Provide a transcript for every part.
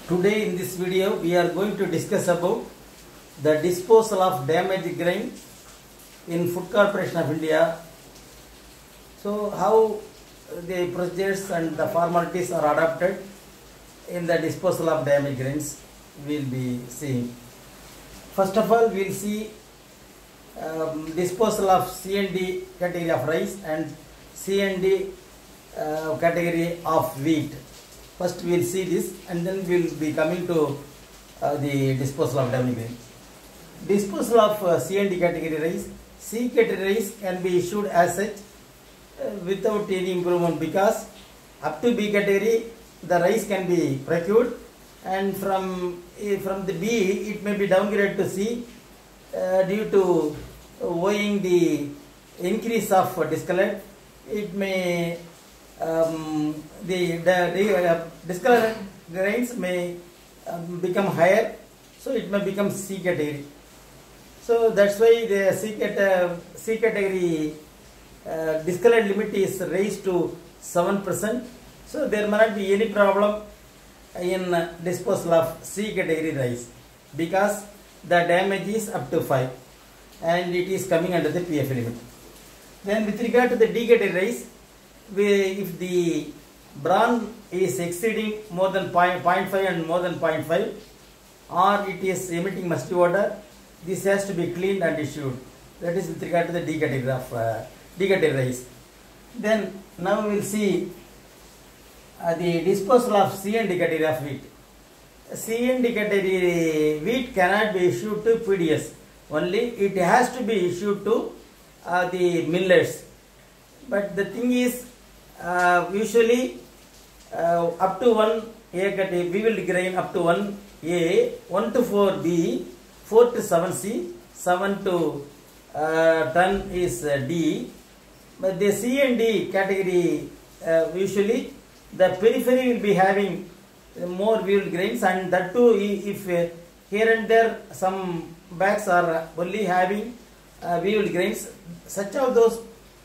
Today in this video we are going to discuss about the disposal of damaged grain in Food Corporation of India. So how the procedures and the formalities are adopted in the disposal of damaged grains we will be seeing. First of all, we will see disposal of C&D category of rice and C&D category of wheat. First we will see this and then we will be coming to the disposal of damaged grain. Disposal of C&D category rice. C category rice can be issued as such without any improvement, because up to B category the rice can be procured, and from the B it may be downgraded to C due to owing the increase of discolored. It may the discolored grains may become higher, so it may become C category. So that's why the C category discolored limit is raised to 7%. So there may not be any problem in disposal of C category rice, because the damage is up to 5 and it is coming under the PF limit. Then with regard to the D category rice, if the bran is exceeding more than 0.5 and more than 0.5, or it is emitting musty odor, this has to be cleaned and issued. That is with regard to the D category rice. Then now we will see the disposal of C and D category of wheat. C and D category wheat cannot be issued to PDS. Only it has to be issued to the millets. But the thing is, usually up to 1A category, we will grain up to 1A, 1 to 4B, 4 to 7C, 7 to 10 is D. But the C and D category, usually the periphery will be having more wheeled grains, and that too if here and there some bags are only having wheeled grains, such of those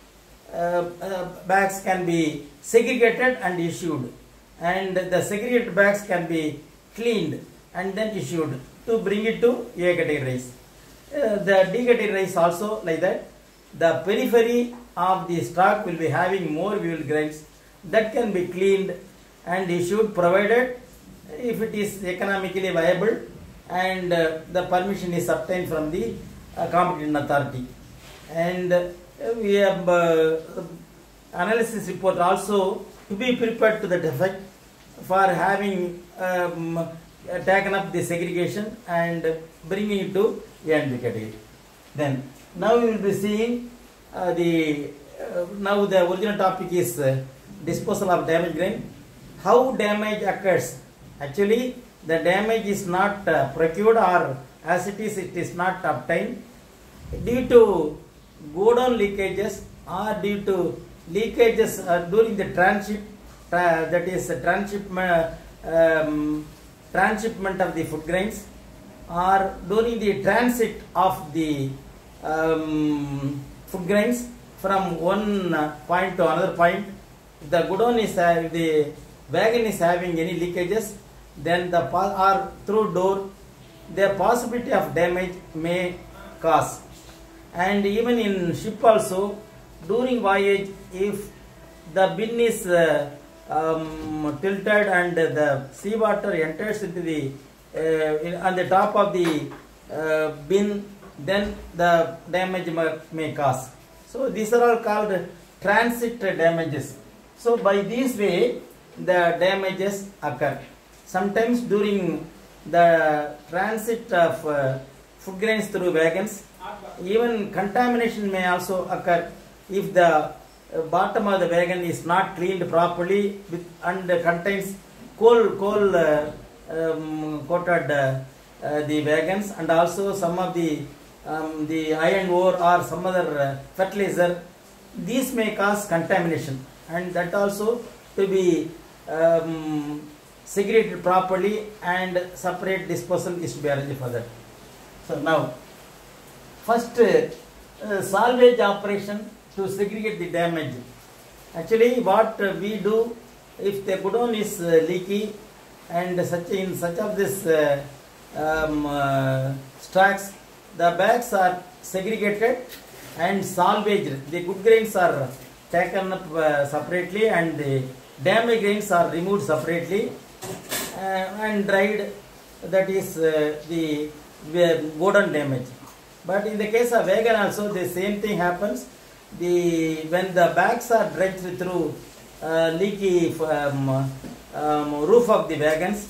bags can be segregated and issued, and the segregated bags can be cleaned and then issued to bring it to A category rice. The D category rice also like that. The periphery of the stock will be having more wheeled grains, that can be cleaned and issued, provided if it is economically viable and the permission is obtained from the competent authority. And we have analysis report also to be prepared to that effect for having taken up the segregation and bringing it to A and B category. Then now we will be seeing now the original topic is disposal of damaged grain. How damage occurs? Actually, the damage is not procured, or as it is not obtained due to go down leakages, or due to leakages during the transit, that is transshipment of the food grains, or during the transit of the food grains from one point to another point. If the godown is the wagon is having any leakages, then or through door, the possibility of damage may cause. And even in ship also, during voyage, if the bin is tilted and the seawater enters into the on the top of the bin, then the damage may cause. So these are all called transit damages. So by this way the damages occur. Sometimes during the transit of food grains through wagons, even contamination may also occur if the bottom of the wagon is not cleaned properly and contains coal coated the wagons, and also some of the iron ore or some other fertilizer. These may cause contamination, and that also to be segregated properly, and separate disposal is to be arranged for that. So now, first salvage operation to segregate the damage. Actually, what we do, if the godown is leaky and such of this stacks, the bags are segregated and salvaged. The good grains are taken up separately and the damaged grains are removed separately and dried. That is the golden damage. But in the case of wagon also the same thing happens. When the bags are drenched through leaky roof of the wagons,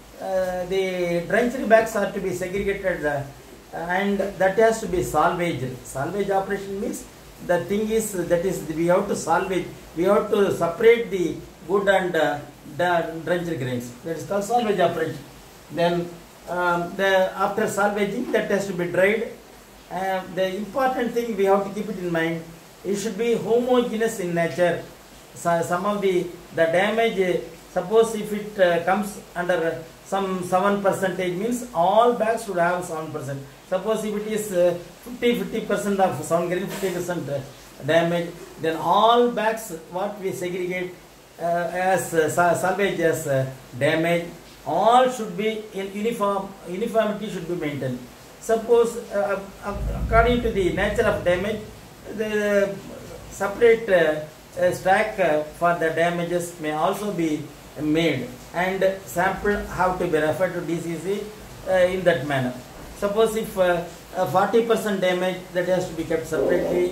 the drenched bags are to be segregated and that has to be salvaged. Salvage operation means the thing is that is we have to salvage, we have to separate the good and the drenched grains. That is called salvage operation. Then after salvaging, that has to be dried. The important thing we have to keep it in mind, it should be homogeneous in nature. So some of the damage, suppose if it comes under some 7% means all bags should have 7%. Suppose if it is 50% of 7 grain, 50% damage, then all bags what we segregate as salvage as damage, all should be in uniformity should be maintained. Suppose according to the nature of damage, the separate stack for the damages may also be made and sample have to be referred to DCC in that manner. Suppose if 40% damage, that has to be kept separately,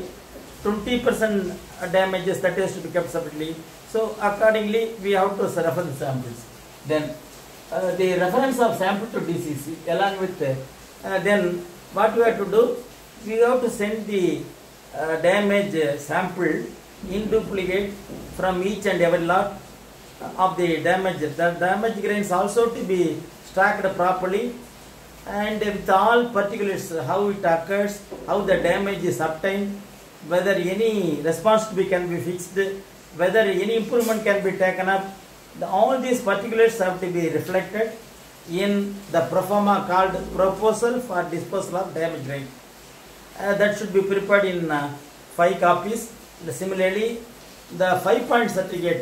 20% damages, that has to be kept separately. So accordingly we have to refer the samples. Then the reference of sample to DCC along with then what we have to do, we have to send the damage sample in duplicate from each and every lot of the damage. The damage grains also to be stacked properly and with all particulars, how it occurs, how the damage is obtained, whether any response can be fixed, whether any improvement can be taken up. All these particulars have to be reflected in the proforma called proposal for disposal of damaged grain. That should be prepared in 5 copies. Similarly, the 5-point certificate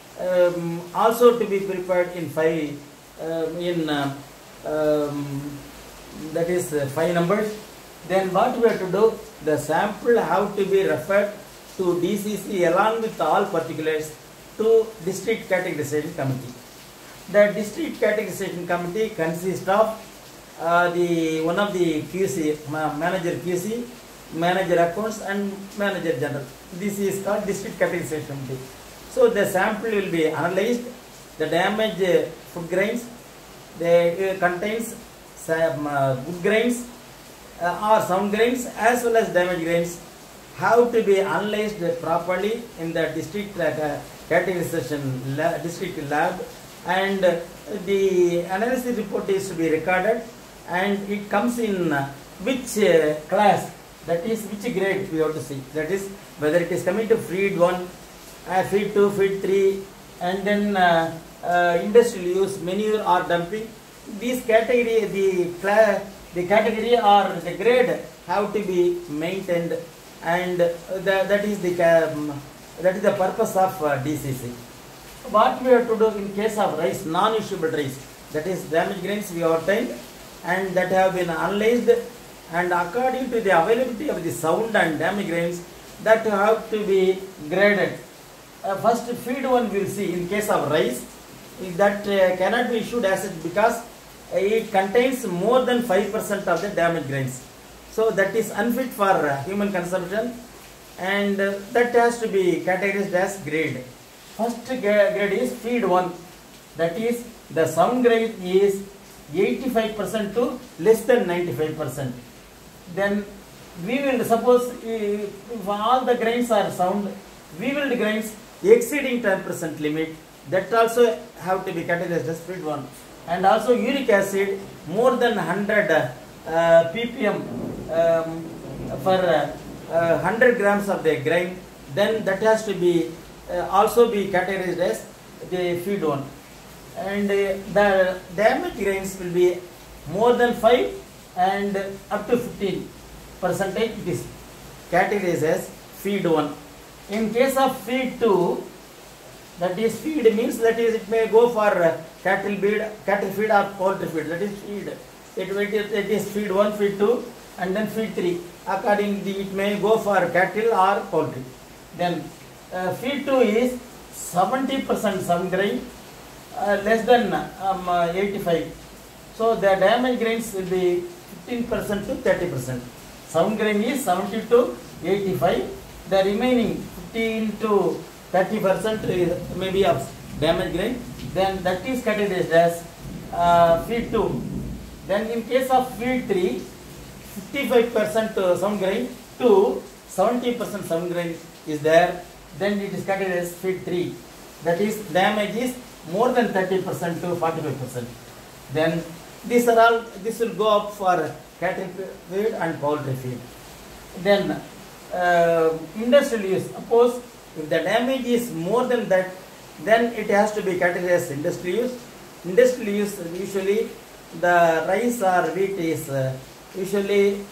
also to be prepared in 5 that is 5 numbers. Then what we have to do, the sample have to be referred to DCC along with all particulars to district categorization committee. The district categorization committee consists of one of the QC, manager QC, manager accounts and manager general. This is called district categorization committee. So the sample will be analyzed. The damaged food grains, they contains good grains or sound grains as well as damaged grains have to be analyzed properly in the district categorization district lab, and the analysis report is to be recorded and it comes in which class, that is which grade we have to see, that is whether it is coming to feed 1, feed 2, feed 3 and then industrial use, manure or dumping. These category, the category or the grade have to be maintained, and that is the purpose of DCC. What we have to do in case of rice, non-issuable rice, that is damaged grains we have obtained and that have been analyzed, and according to the availability of the sound and damaged grains, that have to be graded. First feed 1 we will see in case of rice, that cannot be issued as it because it contains more than 5% of the damaged grains. So that is unfit for human consumption, and that has to be categorized as grade. First grade is feed 1, that is the sound grade is 85% to less than 95%. Then we will suppose if all the grains are sound, we will grains exceeding 10% limit, that also have to be categorized as feed 1. And also uric acid more than 100 ppm for 100 grams of the grain, then that has to be also be categorized as the feed 1. And the damaged grains will be more than 5 and up to 15%, it is categorized as feed 1. In case of feed 2, That is feed means that is it may go for cattle feed or poultry feed. That is feed. It is feed 1, feed 2, and then feed 3. Accordingly, it may go for cattle or poultry. Then feed 2 is 70% some grain, less than 85. So the damaged grains will be 15% to 30%. Sound grain is 70 to 85. The remaining 15 to 30% may be of damaged grain. Then that is categorized as feed 2. Then in case of feed 3, 55% sound grain to 70% sound grain is there. Then it is categorized as feed 3. That is damage is more than 30% to 45%. Then this will go up for cattle feed and poultry feed. Then industrial use. Suppose if the damage is more than that, then it has to be categorized as industrial use. Industrial use, usually the rice or wheat is usually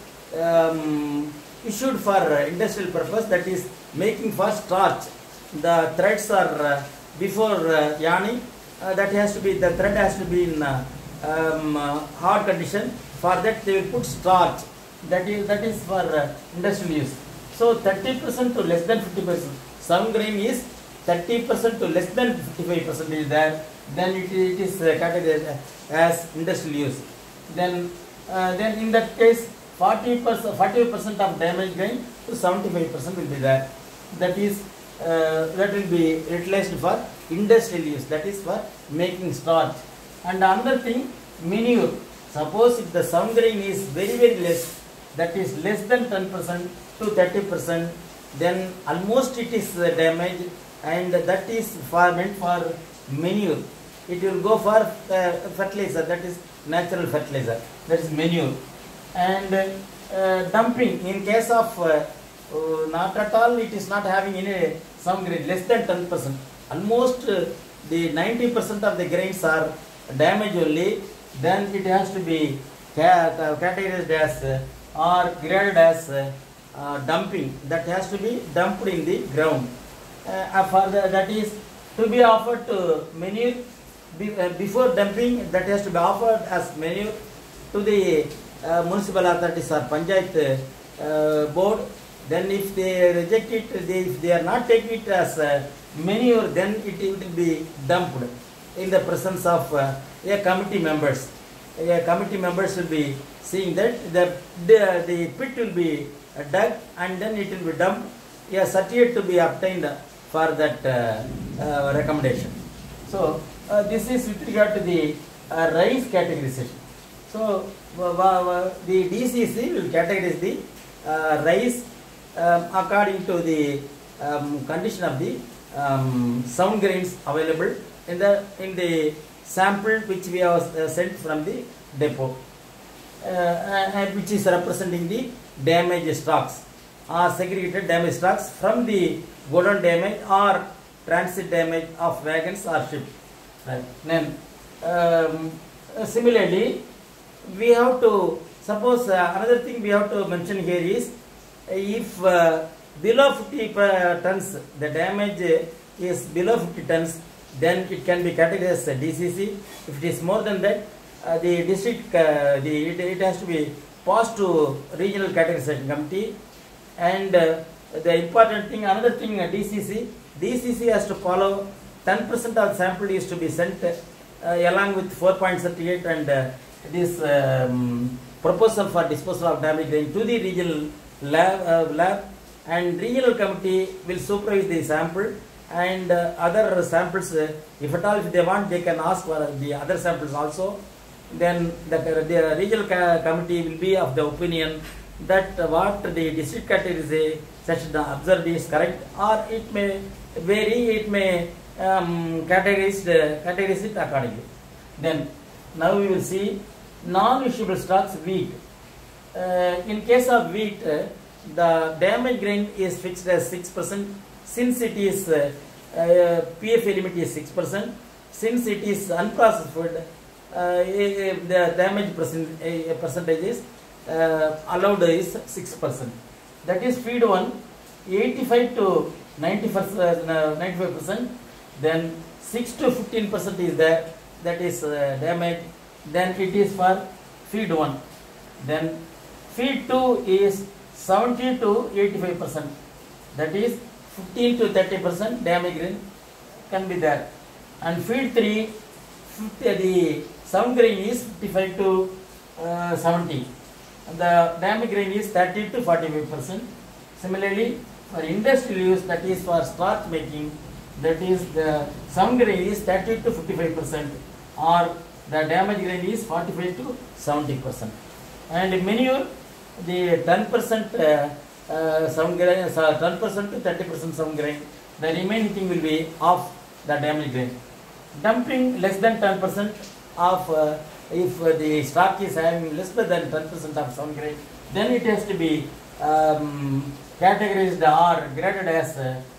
issued for industrial purpose, that is making for starch. The threads are before yarning, the thread has to be in hard condition. For that they will put starch. That is for industrial use. So 30% to less than 50%. Some grain is 30% to less than 55% is there. Then it is categorized as industrial use. Then in that case 40% of damaged grain to 75% will be there. That will be utilized for industrial use. That is for making starch. And another thing, manure. Suppose if the sound grain is very less, that is less than 10% to 30%, then almost it is damaged, and that is meant for manure. It will go for fertilizer, that is natural fertilizer, that is manure. And dumping, in case of not at all, it is not having any sound grain, less than 10%. Almost the 90% of the grains are damaged only. Then it has to be categorized as or graded as dumping. That has to be dumped in the ground. That is to be offered to manure. Before dumping, that has to be offered as manure to the municipal authorities or panchayat board. Then if they reject it, if they are not taking it as manure, then it will be dumped in the presence of a committee members. Committee members will be seeing that the pit will be dug and then it will be dumped. A certificate to be obtained for that recommendation. So this is with regard to the rice categorization. So the DCC will categorize the rice according to the condition of the sound grains available in the sample which we have sent from the depot, and which is representing the damaged stocks or segregated damaged stocks from the godown damage or transit damage of wagons or ship. Right. Then similarly, we have to suppose another thing we have to mention here is if below 50 tons the damage is below 50 tons, then it can be categorized as DCC. If it is more than that, the district it has to be passed to regional categorization committee. And the important thing, another thing, DCC has to follow 10% of sample is to be sent along with 4-point certificate and this proposal for disposal of damaged grain to the regional lab, and regional committee will supervise the sample. And other samples, if at all, if they want, they can ask for the other samples also. Then the regional committee will be of the opinion that what the district categorization observed is correct, or it may vary, it may categorize it accordingly. Then now we will see non-issuable stocks, wheat. In case of wheat, the damaged grain is fixed as 6%. Since it is PFA limit is 6%, since it is unprocessed food, the damage percentage is allowed is 6%. That is feed 1, 85 to 95%. Then 6 to 15% is there, that is damage. Then it is for feed 1. Then feed 2 is 70 to 85%, that is 15 to 30% damage grain can be there. And feed 3, the sound grain is 55 to 70. The damage grain is 30 to 45%. Similarly, for industrial use, that is for starch making, that is the sound grain is 30 to 55%, or the damage grain is 45 to 70%. And manure, the 10% sound grain, 10% to 30% sound grain, the remaining thing will be of the damage grain. Dumping less than 10% of if the stock is having less than 10% of sound grain, then it has to be categorized or graded as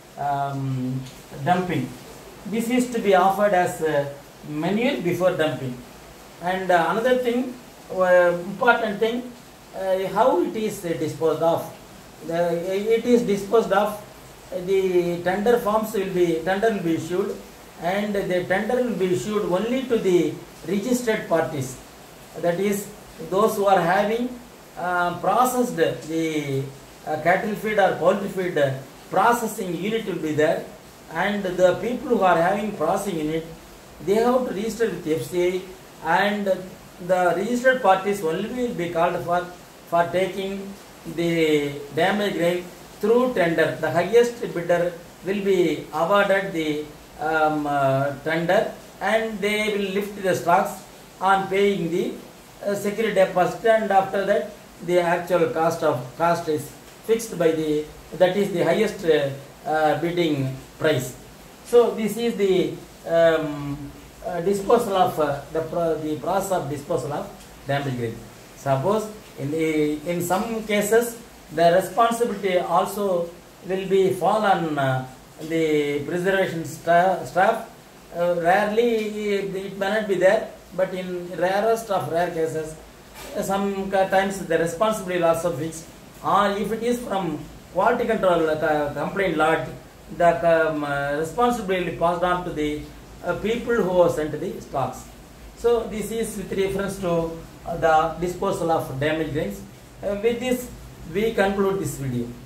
dumping. This is to be offered as manure before dumping. And another thing, important thing, how it is disposed of. It is disposed of, the tender forms will be issued, and the tender will be issued only to the registered parties, that is those who are having processed the cattle feed or poultry feed processing unit will be there, and the people who are having processing unit, they have to register with FCI, and the registered parties only will be called for taking the damage grain through tender. The highest bidder will be awarded the tender, and they will lift the stocks on paying the security deposit, and after that the actual cost is fixed by that is the highest bidding price. So this is the disposal of the process of disposal of damage grain. Suppose in some cases the responsibility also will be fall on the preservation staff. Rarely it may not be there, but in rarest of rare cases, sometimes the responsibility will also fixed. Or if it is from quality control complaint lodge, the responsibility will be passed on to the people who have sent the stocks. So this is with reference to the disposal of damaged grains. With this we conclude this video.